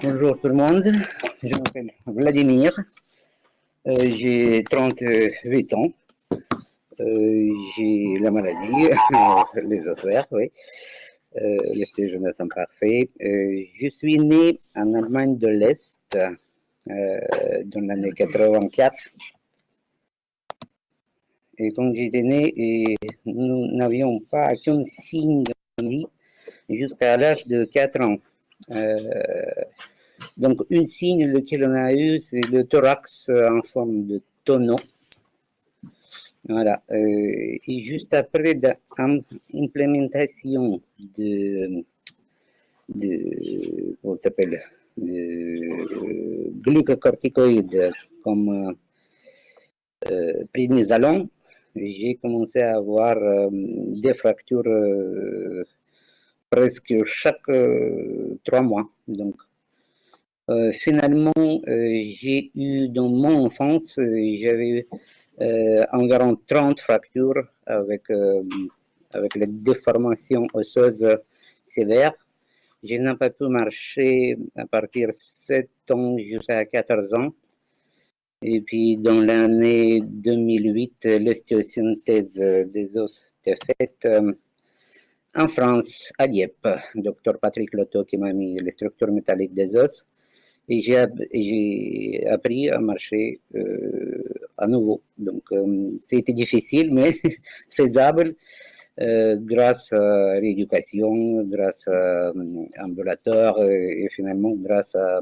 Bonjour tout le monde, je m'appelle Vladimir, j'ai 38 ans, j'ai la maladie, les ossaires, oui, l'ostéogenèse imparfait. Je suis né en Allemagne de l'Est dans l'année 84. Et quand j'étais né, nous n'avions pas aucun signe de maladie jusqu'à l'âge de 4 ans. Donc, un signe lequel on a eu, c'est le thorax en forme de tonneau. Voilà. Et juste après l'implémentation comment ça s'appelle, de glucocorticoïdes comme prénisolone, j'ai commencé à avoir des fractures presque chaque 3 mois. Donc, finalement, j'ai eu dans mon enfance, j'avais eu environ 30 fractures avec les déformations osseuses sévères. Je n'ai pas pu marcher à partir de 7 ans jusqu'à 14 ans. Et puis, dans l'année 2008, l'ostéosynthèse des os était faite en France, à Dieppe. Docteur Patrick Lotto qui m'a mis les structures métalliques des os. Et j'ai appris à marcher à nouveau. Donc, c'était difficile, mais faisable grâce à l'éducation, grâce à ambulateur et finalement grâce à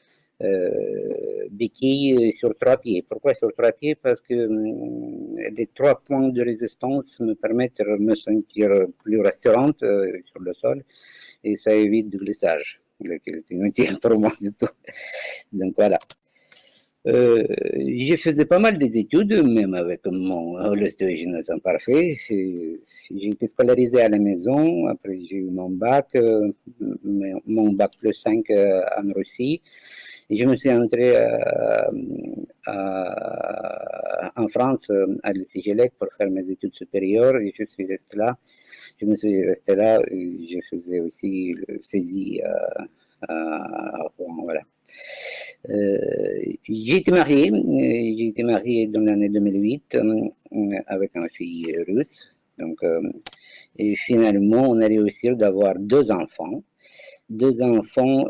béquilles sur 3 pieds. Pourquoi sur 3 pieds? Parce que les 3 points de résistance me permettent de me sentir plus rassurante sur le sol et ça évite du glissage, qui est inutile pour moi du tout. Donc voilà. Je faisais pas mal des études, même avec mon l'ostéogenèse imparfait. J'ai été scolarisé à la maison, après j'ai eu mon bac plus 5 en Russie. Et je me suis entré en France, à l'ICGLEC, pour faire mes études supérieures, et je suis resté là. Je me suis resté là, et je faisais aussi le saisie à Rouen, voilà. J'ai été marié dans l'année 2008 avec une fille russe. Donc, et finalement, on a réussi d'avoir 2 enfants. 2 enfants,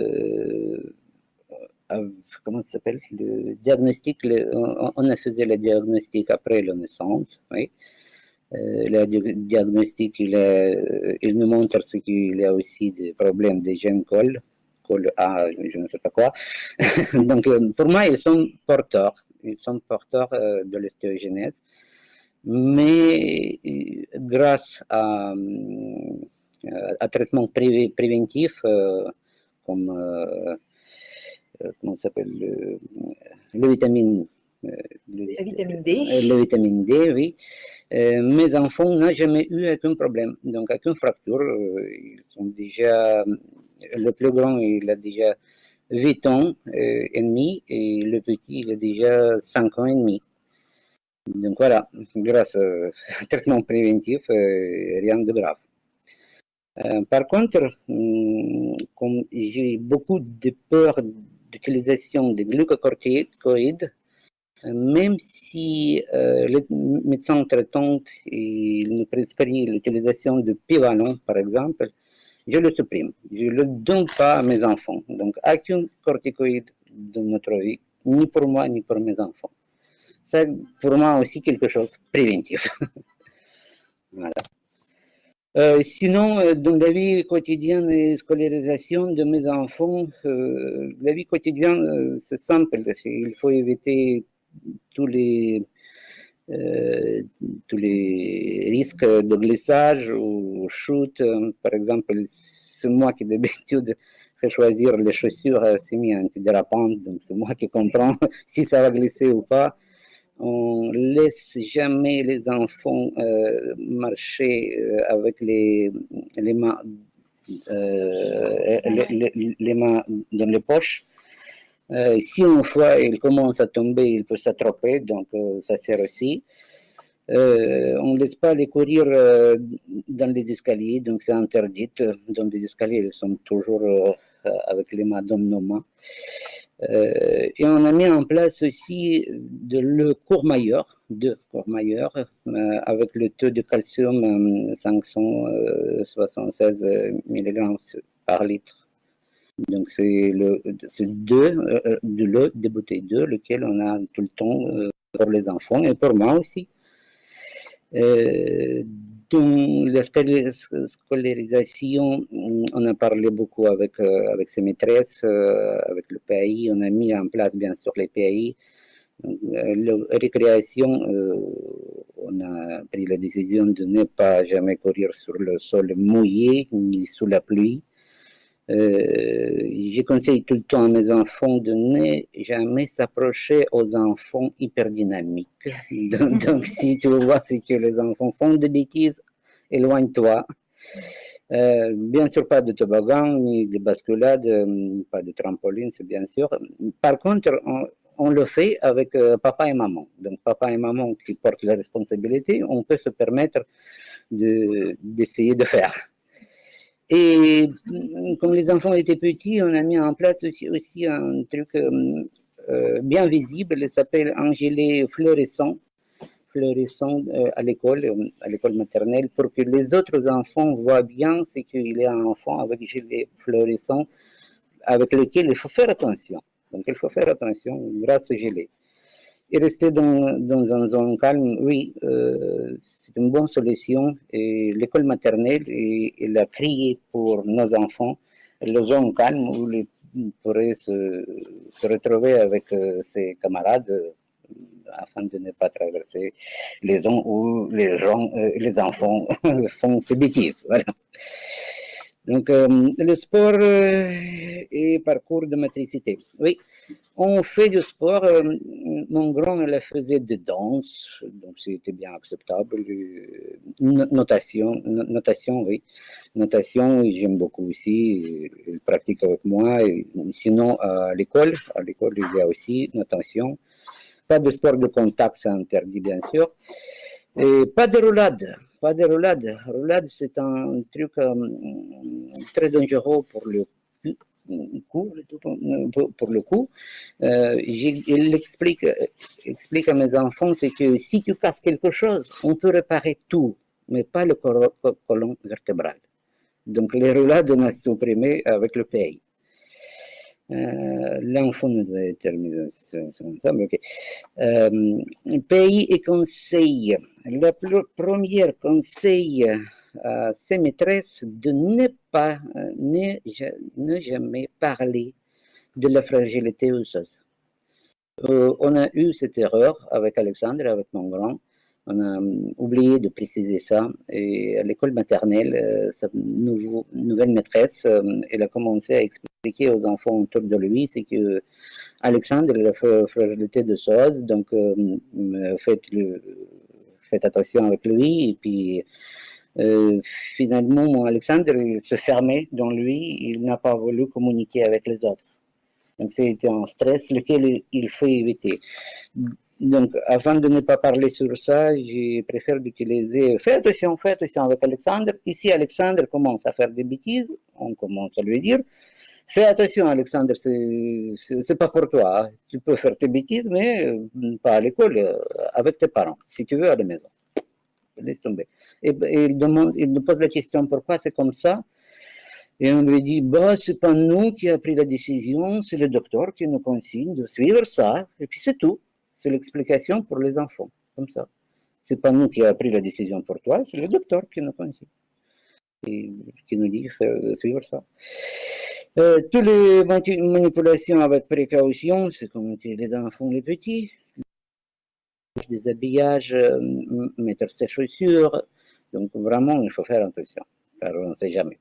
comment ça s'appelle, le diagnostic, on a fait le diagnostic après la naissance, oui. Le diagnostic, il nous montre qu'il y a aussi des problèmes des gènes col A, je ne sais pas quoi. Donc, pour moi, ils sont porteurs de l'ostéogenèse. Mais grâce à traitement préventif, comme comment ça s'appelle, le vitamine la vitamine D. La vitamine D, oui. Mes enfants n'ont jamais eu aucun problème, donc aucune fracture. Ils sont déjà, le plus grand, il a déjà 8 ans et demi, et le petit, il a déjà 5 ans et demi. Donc voilà, grâce au traitement préventif, rien de grave. Par contre, comme j'ai beaucoup de peur d'utilisation de glucocorticoïdes, même si le médecin traitant il nous prescrit l'utilisation de Pivalon, par exemple, je le supprime. Je ne le donne pas à mes enfants. Donc, aucun corticoïde dans notre vie, ni pour moi, ni pour mes enfants. C'est pour moi aussi quelque chose de préventif. Voilà. Sinon, dans la vie quotidienne et scolarisation de mes enfants, la vie quotidienne, c'est simple. Il faut éviter tous les risques de glissage ou chute. Par exemple, c'est moi qui d'habitude fais choisir les chaussures semi-antidérapantes, donc c'est moi qui comprends si ça va glisser ou pas. On ne laisse jamais les enfants marcher avec les mains, les mains dans les poches. Si une fois il commence à tomber, il peut s'attraper, donc ça sert aussi. On ne laisse pas les courir dans les escaliers, donc c'est interdit. Dans les escaliers, ils sont toujours avec les Madame Noma. Et on a mis en place aussi le Courmayeur, avec le taux de calcium 576 mg par litre. Donc c'est de l'eau, des bouteilles d'eau, lequel on a tout le temps pour les enfants et pour moi aussi. Donc la scolarisation, on a parlé beaucoup avec ses maîtresses, avec le pays, on a mis en place bien sûr les pays. La récréation, on a pris la décision de ne pas jamais courir sur le sol mouillé ni sous la pluie. Je conseille tout le temps à mes enfants de ne jamais s'approcher aux enfants hyperdynamiques. Donc, si tu vois ce que les enfants font de bêtises, éloigne-toi. Bien sûr, pas de toboggan, ni de basculade, pas de trampoline, c'est bien sûr. Par contre, on le fait avec papa et maman. Donc, papa et maman qui portent la responsabilité, on peut se permettre d'essayer de faire. Et comme les enfants étaient petits, on a mis en place aussi un truc bien visible, il s'appelle un gilet fluorescent à l'école maternelle, pour que les autres enfants voient bien ce qu'il y a un enfant avec un gilet fluorescent avec lequel il faut faire attention. Donc il faut faire attention grâce au gilet. Et rester dans une zone calme, oui, c'est une bonne solution. Et l'école maternelle, elle a créé pour nos enfants la zone calme où ils pourraient se retrouver avec ses camarades afin de ne pas traverser les zones où les enfants font ces bêtises. Voilà. Donc, le sport et parcours de motricité. Oui, on fait du sport. Mon grand, elle faisait de danse, donc c'était bien acceptable. Natation, oui. Natation, j'aime beaucoup aussi. Il pratique avec moi. Et sinon, à l'école, il y a aussi natation. Pas de sport de contact, c'est interdit, bien sûr. Et pas de roulade. Pas de roulade. Roulade, c'est un truc très dangereux pour le coup. Il explique à mes enfants, c'est que si tu casses quelque chose, on peut réparer tout, mais pas le colon vertébral. Donc les roulades, on a supprimé avec le pays. L'enfant ne doit être terminé ensemble. Okay. Pays et conseils. Le premier conseil à ses maîtresses de ne jamais parler de la fragilité osseuse. On a eu cette erreur avec Alexandre, avec mon grand. On a oublié de préciser ça. Et à l'école maternelle, sa nouvelle maîtresse, elle a commencé à expliquer aux enfants autour de lui, c'est que Alexandre a la fragilité de osseuse, donc faites attention avec lui. Et puis, finalement, Alexandre, il se fermait dans lui, il n'a pas voulu communiquer avec les autres. Donc, c'était un stress lequel il faut éviter. Donc, afin de ne pas parler sur ça, je préfère d'utiliser, fais attention avec Alexandre. Ici, Alexandre commence à faire des bêtises, on commence à lui dire, fais attention, Alexandre, c'est pas pour toi. Tu peux faire tes bêtises, mais pas à l'école, avec tes parents, si tu veux, à la maison. Laisse tomber. Et il nous pose la question, pourquoi c'est comme ça? Et on lui dit, bah, c'est pas nous qui a pris la décision, c'est le docteur qui nous consigne de suivre ça, et puis c'est tout. C'est l'explication pour les enfants, comme ça. C'est pas nous qui a pris la décision pour toi, c'est le docteur qui nous consigne. Et qui nous dit de suivre ça. Toutes les manipulations avec précaution, c'est comme les enfants, les petits. Des habillages, mettre ses chaussures. Donc vraiment, il faut faire attention, car on ne sait jamais.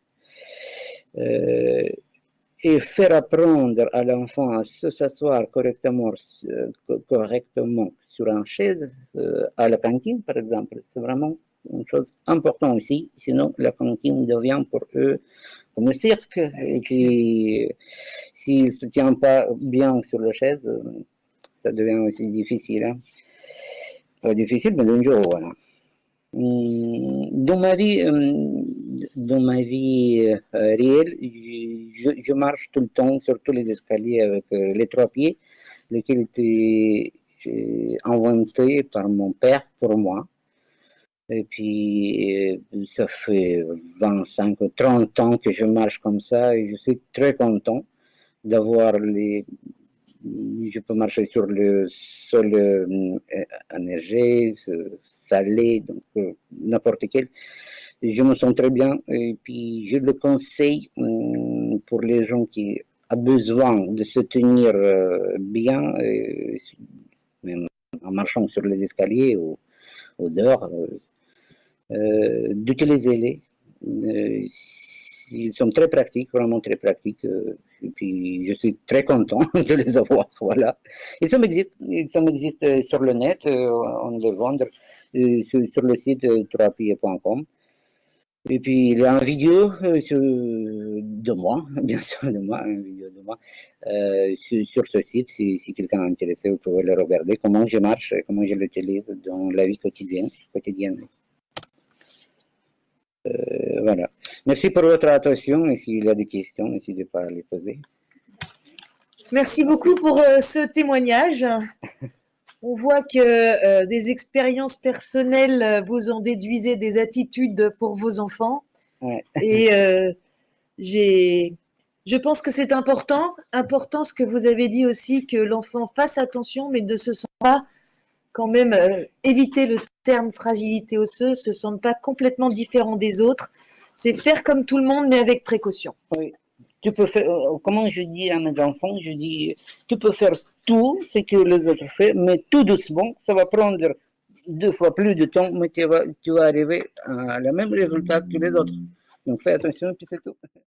Et faire apprendre à l'enfant à s'asseoir correctement sur une chaise, à la cantine par exemple, c'est vraiment une chose importante aussi, sinon la cantine devient pour eux comme un cirque, et puis s'ils ne se tiennent pas bien sur la chaise, ça devient aussi difficile. Hein. Pas difficile, mais dangereux, voilà. Dans ma vie, dans ma vie réelle, je marche tout le temps sur tous les escaliers avec les trois pieds, lequel était inventé par mon père pour moi. Et puis, ça fait 25 ou 30 ans que je marche comme ça et je suis très content d'avoir les... Je peux marcher sur le sol énergie, salé, donc n'importe quel. Je me sens très bien et puis je le conseille pour les gens qui ont besoin de se tenir bien, même en marchant sur les escaliers ou dehors, d'utiliser-les. Ils sont très pratiques, vraiment très pratiques. Et puis, je suis très content de les avoir. Voilà. Ils existent sur le net, on les vend sur le site 3pieds.com. Et puis, il y a une vidéo de moi, bien sûr, de moi, une vidéo de moi, sur ce site. Si quelqu'un est intéressé, vous pouvez le regarder, comment je marche, comment je l'utilise dans la vie quotidienne. Voilà. Merci pour votre attention et s'il y a des questions, n'hésitez pas à les poser. Merci beaucoup pour ce témoignage. On voit que des expériences personnelles vous en déduisez des attitudes pour vos enfants. Ouais. Et je pense que c'est important ce que vous avez dit aussi, que l'enfant fasse attention, mais ne se sent pas quand même, éviter le terme fragilité osseuse, se sentent pas complètement différents des autres. C'est faire comme tout le monde, mais avec précaution. Oui. Tu peux faire, comment je dis à mes enfants, je dis, tu peux faire tout ce que les autres font, mais tout doucement, ça va prendre 2 fois plus de temps, mais tu vas arriver à le même résultat que les autres. Donc fais attention, puis c'est tout.